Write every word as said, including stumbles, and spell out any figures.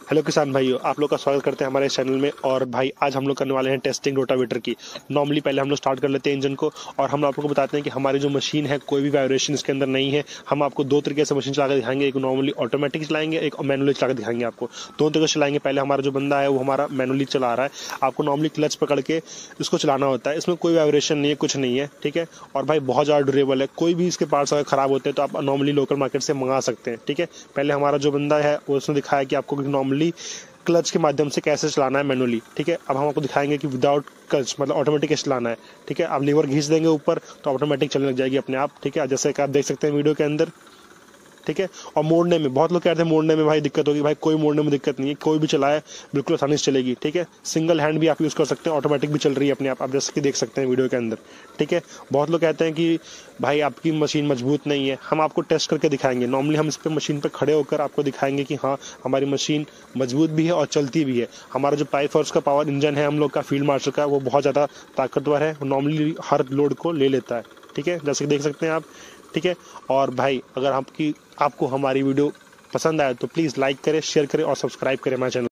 Hello किसान भाइयों, आप लोग का स्वागत करते हैं हमारे चैनल में। और भाई आज हम लोग करने वाले हैं टेस्टिंग रोटावेटर की। नॉर्मली पहले हम लोग स्टार्ट कर लेते हैं इंजन को, और हम आप लोग को बताते हैं कि हमारी जो मशीन है कोई भी वाइब्रेशन इसके अंदर नहीं है। हम आपको दो तरीके से मशीन चला कर दिखाएंगे, एक नॉर्मली ऑटोमेटिक चलाएंगे, एक मैनुअली चला कर दिखाएंगे आपको। दोनों तरीके से चलाएंगे। पहले हमारा जो बंदा है वो हमारा मैनुअली चला रहा है। आपको नॉर्मली क्लच पकड़ के इसको चलाना होता है। इसमें कोई वाइब्रेशन नहीं है, कुछ नहीं है, ठीक है। और भाई बहुत ज़्यादा ड्यूरेबल है। कोई भी इसके पार्ट्स अगर खराब होते हैं तो आप नॉर्मली लोकल मार्केट से मंगा सकते हैं, ठीक है। पहले हमारा जो बंदा है वो उसने दिखाया कि आपको नॉर्मली क्लच के माध्यम से कैसे चलाना है मैनुअली, ठीक है। अब हम आपको दिखाएंगे कि विदाउट क्लच मतलब ऑटोमेटिक कैसे चलाना है, ठीक है। आप लीवर घींच देंगे ऊपर तो ऑटोमेटिक चलने लग जाएगी अपने आप, ठीक है। जैसे कि आप देख सकते हैं वीडियो के अंदर, ठीक है। और मोड़ने में बहुत लोग कहते हैं मोड़ने में भाई दिक्कत होगी। भाई कोई मोड़ने में दिक्कत नहीं है, कोई भी चलाए बिल्कुल आसानी से चलेगी, ठीक है। सिंगल हैंड भी आप यूज़ कर सकते हैं, ऑटोमेटिक भी चल रही है अपने आप, आप जैसे कि देख सकते हैं वीडियो के अंदर, ठीक है। बहुत लोग कहते हैं कि भाई आपकी मशीन मजबूत नहीं है। हम आपको टेस्ट करके दिखाएंगे। नॉर्मली हम इस पर मशीन पर खड़े होकर आपको दिखाएंगे कि हाँ हमारी मशीन मजबूत भी है और चलती भी है। हमारा जो पाइप फोर्स का पावर इंजन है हम लोग का फील्ड मार्शल का, वो बहुत ज़्यादा ताकतवर है, नॉर्मली हर लोड को ले लेता है, ठीक है। जैसे कि देख सकते हैं आप, ठीक है। और भाई अगर आपकी आपको हमारी वीडियो पसंद आए तो प्लीज़ लाइक करें, शेयर करें और सब्सक्राइब करें हमारे चैनल।